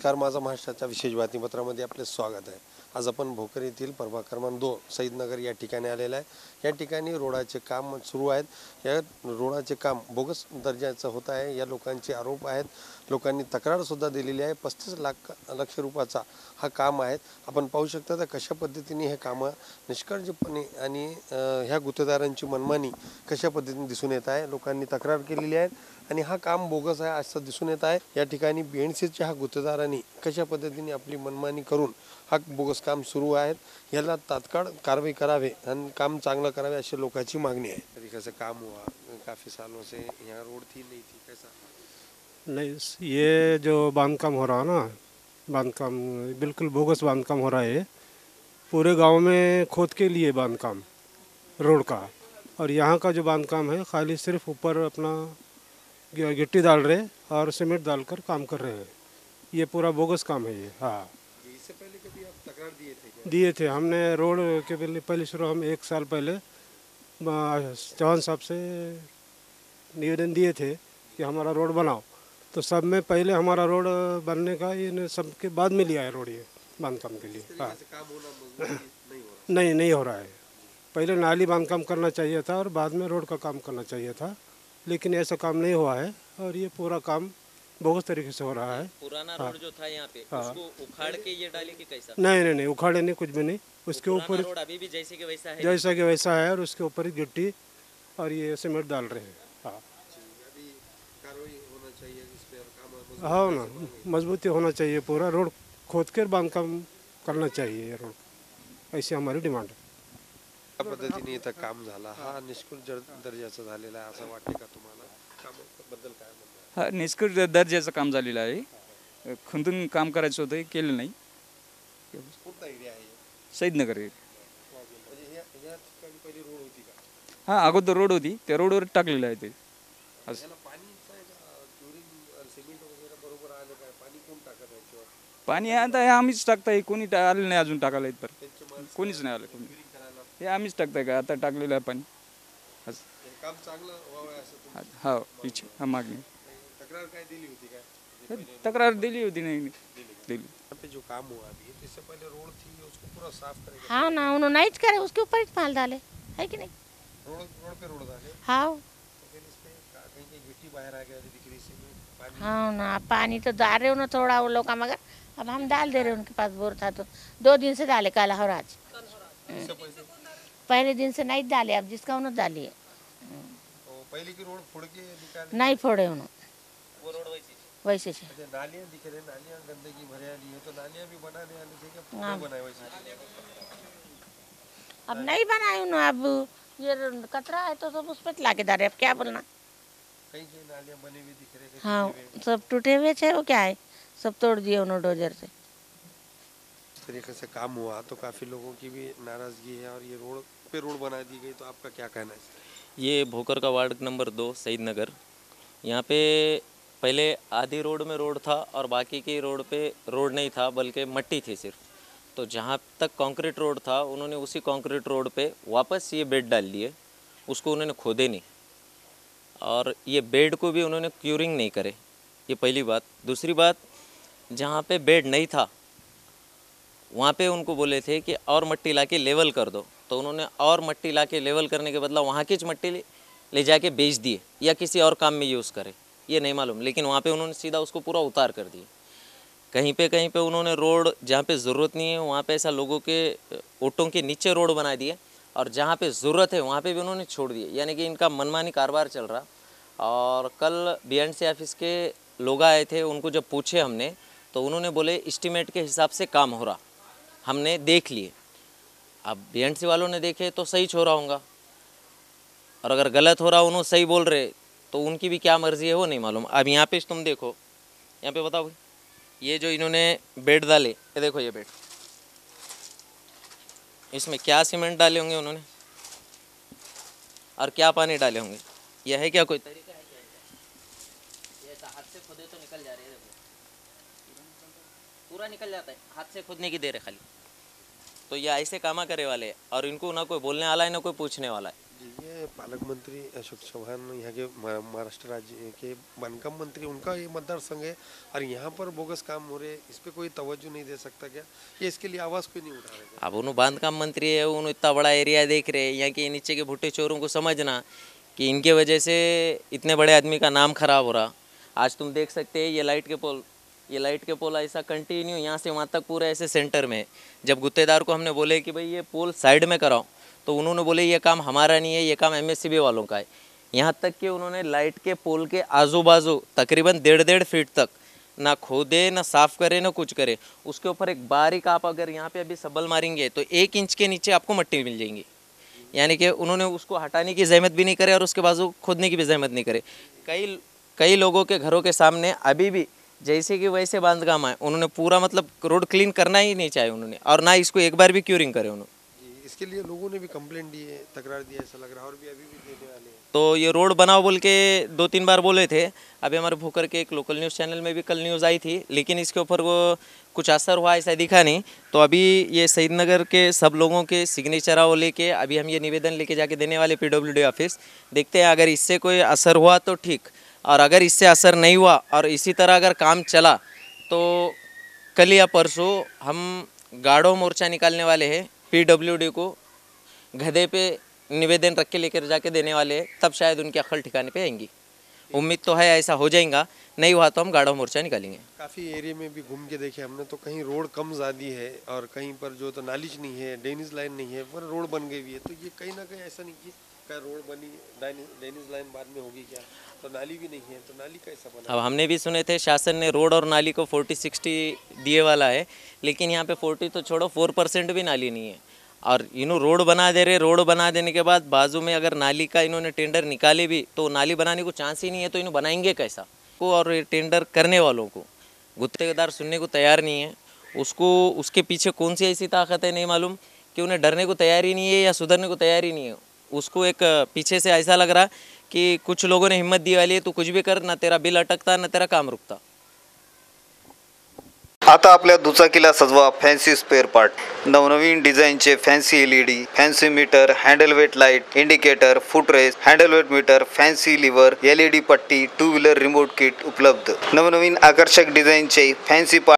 नमस्कार, माझा महाराष्ट्राच्या विशेष बातमीपत्रामध्ये आपले स्वागत आहे। आज आपण भोकर येथील प्रभाग क्रमांक 2 सईदनगर या ठिकाणी आलेला आहे। या ठिकाणी रोडाचे काम सुरू आहेत। या रोडाचे काम बोगस दर्जाचं होत आहे। या लोकांचे आरोप आहेत। लोकांनी तक्रार सुद्धा दिलेली आहे। 35 लाख रुपयाचा हा काम आहे। आपण पाहू शकता तर कशा पद्धतीने हे काम निष्काळजीपणे आणि ह्या गुत्तेदारांची मनमानी कशा पद्धतीने दिसून येत आहे। लोकांनी तक्रार केलेली आहे आणि हा काम बोगस आहे असं दिसून येत आहे। या ठिकाणी बीएनसीच्या हा गुत्तेदारांनी कशा पद्धतीने आपली मनमानी करून हा बोगस काम सुरू आहे। याला तात्काळ कारवाई करावे आणि काम चांगलं करावे अशी लोकांची मागणी आहे। तरी कैसे काम हुआ, काफ़ी सालों से यहाँ रोड थी नहीं थी, कैसा? नहीं, ये जो बांधकाम हो रहा है ना, बांधकाम बिल्कुल बोगस बांधकाम हो रहा है। पूरे गांव में खोद के लिए बांधकाम रोड का, और यहाँ का जो बांधकाम है खाली सिर्फ ऊपर अपना गिट्टी डाल रहे और सीमेंट डालकर काम कर रहे हैं। ये पूरा बोगस काम है ये। हाँ, इससे पहले कभी आप तकरार दिए थे क्या? दिए थे हमने रोड के पहले शुरू हम 1 साल पहले चौहान साहब से निवेदन दिए थे कि हमारा रोड बनाओ। तो सब में पहले हमारा रोड बनने का ये सबके बाद में लिया है रोड ये बांधकाम के लिए। हाँ, काम होना मजबूरी नहीं हो रहा। नहीं हो रहा है। पहले नाली बांधकाम करना चाहिए था और बाद में रोड का काम करना चाहिए था, लेकिन ऐसा काम नहीं हुआ है और ये पूरा काम बहुत तरीके से हो रहा है। पुराना रोड जो था यहाँ पे उसको उखाड़ के ये डाले कि कैसा? नहीं, उखाड़े नहीं, कुछ भी नहीं। उसके ऊपर रोड अभी भी जैसे कि वैसा है। जैसा कि वैसा है और उसके ऊपर ही गिट्टी और ये सीमेंट डाल रहे हैं। हाँ, अभी कार्रवाई होना चाहिए इस पे और काम हाँ ना, मजबूती होना चाहिए। पूरा रोड खोद कर बांधकाम करना चाहिए ये रोड, ऐसी हमारी डिमांड है। त्या पद्धतीने इथं काम झाला हा निष्कृत दर्जाचा झालेला आहे असं वाटते का तुम्हाला? कामाबद्दल काय म्हणणं आहे? हा निष्कृत दर्जाचं काम झालेलं आहे। खंदून काम करायचं होतं, केलं नाही। कोणता एरिया आहे? सईदनगर आहे। म्हणजे या ठिकाणी पहिली रोड होती का? हा, अगोदर रोड होती, त्या रोडवर टाकलेलं आहे ते। याला पाणी क्युरिंग सिमेंट वगैरे बरोबर आलं काय? पाणी कोण टाकत आहे याच्यावर? पाणी आता हे आम्हीच टाकताय, कोणी आलं नाही अजून टाकायला इथपर्यंत, कोणीच नाही आलं कोणी। हे आम्हीच टाकताय का आता टाकलेलं आहे पाणी। काम चांगलं व्हावं असं तुमची हा, इच्छा, हा मागणी। तक्रार काय दिली होती काय? तक्रार दिली होती, नहीं दिली। यहाँ पे जो काम हुआ अभी इससे पहले रोड थी उसको पूरा साफ करेगा। हाँ ना, उन्होंने नहीं करे, उसके ऊपर ही माल डाले, है कि नहीं? रोड पे रोड डाले हाँ तो फिर इस पे कहीं कहीं गिट्टी बाहर आ गया दिख रही सीमेंट पानी। हाँ ना, पानी तो डाल रहे उन्होंने थोड़ा वो लोग का, मगर अब हम डाल दे रहे, उनके पास बोर था तो 2 दिन से डाले, कल और आज। इससे पहले पहले दिन से नहीं डाले, अब जिसका उन्होंने डाली है। तो पहले की रोड फोड़ के निकाले। नहीं फोड़े उन्होंने, वो रोड वैसी वैसे से। अच्छा, नालियाँ दिख रहे, नालियाँ गंदगी भरे वाली है तो नालियाँ भी बनाने वाले थे क्या? हाँ। पूरे बनाए वैसे? अब नहीं बनाए उन्होंने, अब ये कचरा है तो सब उस पर ला के डाले, अब क्या बोलना। कहीं कहीं नालियाँ बने हुए दिख रहे थे। हाँ, सब टूटे हुए थे, वो क्या है, सब तोड़ दिए उन्होंने डोजर से। इस तरीके से काम हुआ तो काफ़ी लोगों की भी नाराज़गी है और ये रोड पे रोड बना दी गई तो आपका क्या कहना है? ये भोकर का वार्ड नंबर 2 सईदनगर। यहाँ पे पहले आधी रोड में रोड था और बाकी की रोड पे रोड नहीं था, बल्कि मट्टी थी सिर्फ। तो जहाँ तक कंक्रीट रोड था उन्होंने उसी कंक्रीट रोड पे वापस ये बेड डाल दिए, उसको उन्होंने खोदे नहीं और ये बेड को भी उन्होंने क्यूरिंग नहीं करे। ये पहली बात। दूसरी बात, जहाँ पे बेड नहीं था वहाँ पे उनको बोले थे कि और मट्टी लाके लेवल कर दो, तो उन्होंने और मट्टी लाके लेवल करने के बदला वहाँ की मट्टी ले जाके बेच दिए या किसी और काम में यूज़ करे, ये नहीं मालूम। लेकिन वहाँ पे उन्होंने सीधा उसको पूरा उतार कर दिया। कहीं पे उन्होंने रोड जहाँ पे ज़रूरत नहीं है वहाँ पे ऐसा लोगों के ऑटों के नीचे रोड बना दिए और जहाँ पे ज़रूरत है वहाँ पे भी उन्होंने छोड़ दिए। यानी कि इनका मनमानी कारोबार चल रहा। और कल बीएनसी ऑफिस के लोग आए थे, उनको जब पूछे हमने तो उन्होंने बोले एस्टीमेट के हिसाब से काम हो रहा, हमने देख लिए। अब बीएनसी वालों ने देखे तो सही हो रहा होगा, और अगर गलत हो रहा उन्होंने सही बोल रहे तो उनकी भी क्या मर्जी है वो नहीं मालूम। अब यहाँ पे तुम देखो, यहाँ पे बताओ, ये जो इन्होंने बेड डाले, ये देखो ये बेड, इसमें क्या सीमेंट डाले होंगे उन्होंने और क्या पानी डाले होंगे? यह है क्या कोई तरीका है क्या? ये ऐसा हाथ से खोदे तो निकल जा रहे हैं, पूरा निकल जाता है, हाथ से खोदने की देर है खाली। तो ये ऐसे कामा करे वाले हैं और इनको ना कोई बोलने वाला है ना कोई पूछने वाला है। ये पालक मंत्री अशोक चौहान यहाँ के महाराष्ट्र राज्य के बांधकाम मंत्री, उनका ये मतदारसंघ है और यहाँ पर बोगस काम हो रहे, इस पे कोई तवज्जो नहीं दे सकता क्या? ये इसके लिए आवाज़ क्यों नहीं उठा रहे? अब उन्होंने बांधकाम मंत्री है, उन्होंने इतना बड़ा एरिया देख रहे हैं, यहाँ के नीचे के भुट्टे चोरों को समझना कि इनके वजह से इतने बड़े आदमी का नाम खराब हो रहा। आज तुम देख सकते हैं ये लाइट के पोल ऐसा कंटिन्यू यहाँ से वहाँ तक पूरा ऐसे सेंटर में है। जब गुत्तेदार को हमने बोले कि भाई ये पोल साइड में कराओ, तो उन्होंने बोले ये काम हमारा नहीं है, ये काम MSCB वालों का है। यहाँ तक कि उन्होंने लाइट के पोल के आजू बाजू तकरीबन 1.5 फीट तक ना खोदे ना साफ करे ना कुछ करे, उसके ऊपर एक बारीक, आप अगर यहाँ पे अभी सबल मारेंगे तो 1 इंच के नीचे आपको मिट्टी मिल जाएगी। यानी कि उन्होंने उसको हटाने की जहमत भी नहीं करे और उसके बाजू खोदने की भी जहमत नहीं करे। कई लोगों के घरों के सामने अभी भी जैसे कि वैसे बांधकाम है, उन्होंने पूरा मतलब रोड क्लीन करना ही नहीं चाहे उन्होंने, और ना इसको एक बार भी क्यूरिंग करे उन्होंने। इसके लिए लोगों ने भी कंप्लेंट दी है, तकरार दी है, ऐसा लग रहा है, और भी अभी भी देने वाले हैं। तो ये रोड बनाओ बोल के 2-3 बार बोले थे। अभी हमारे भोकर के एक लोकल न्यूज़ चैनल में भी कल न्यूज़ आई थी, लेकिन इसके ऊपर वो कुछ असर हुआ ऐसा दिखा नहीं। तो अभी ये शहीद नगर के सब लोगों के सिग्नेचर वो लेके अभी हम ये निवेदन लेके जाके देने वाले PWD ऑफिस। देखते हैं अगर इससे कोई असर हुआ तो ठीक, और अगर इससे असर नहीं हुआ और इसी तरह अगर काम चला तो कल या परसों हम गाढ़ो मोर्चा निकालने वाले हैं। PWD को गधे पे निवेदन रख के लेकर जाके देने वाले हैं, तब शायद उनकी अक्ल ठिकाने पे आएंगी। उम्मीद तो है ऐसा हो जाएगा, नहीं हुआ तो हम गाढ़ो मोर्चा निकालेंगे। काफ़ी एरिया में भी घूम के देखे हमने, तो कहीं रोड कम ज़्यादा है और कहीं पर जो तो नालीज नहीं है, ड्रेनेज लाइन नहीं है, पर रोड बन गई हुई है। तो ये कहीं ना कहीं ऐसा नहीं कि क्या रोड बनी, ड्रेनेज लाइन बाद में होगी क्या, तो नाली भी नहीं है, तो नाली कैसा बना? अब हमने भी सुने थे शासन ने रोड और नाली को 40-60 दिए वाला है, लेकिन यहाँ पे 40 तो छोड़ो 4% भी नाली नहीं है। और इन्होंने रोड बना दे रहे, रोड बना देने के बाद बाजू में अगर नाली का इन्होंने टेंडर निकाले भी तो नाली बनाने को चांस ही नहीं है, तो इन्होंने बनाएंगे कैसा को? और ये टेंडर करने वालों को गुत्तेदार सुनने को तैयार नहीं है, उसको उसके पीछे कौन सी ऐसी ताकत है नहीं मालूम, कि उन्हें डरने को तैयार ही नहीं है या सुधरने को तैयार ही नहीं है। उसको एक पीछे से ऐसा लग रहा कि कुछ लोगों ने हिम्मत दी वाली है, तो कुछ भी कर, ना तेरा बिल अटकता ना तेरा काम रुकता। आता आपल्या दुचाकीला सजवा फॅन्सी स्पेअर पार्ट. नवनवीन डिझाईनचे fancy LED, fancy meter, handle weight light, indicator, foot rest, handle weight meter, fancy lever, LED पट्टी, 2 व्हीलर रिमोट किट उपलब्ध. नवनवीन आकर्षक डिझाईनचे फॅन्सी पार्ट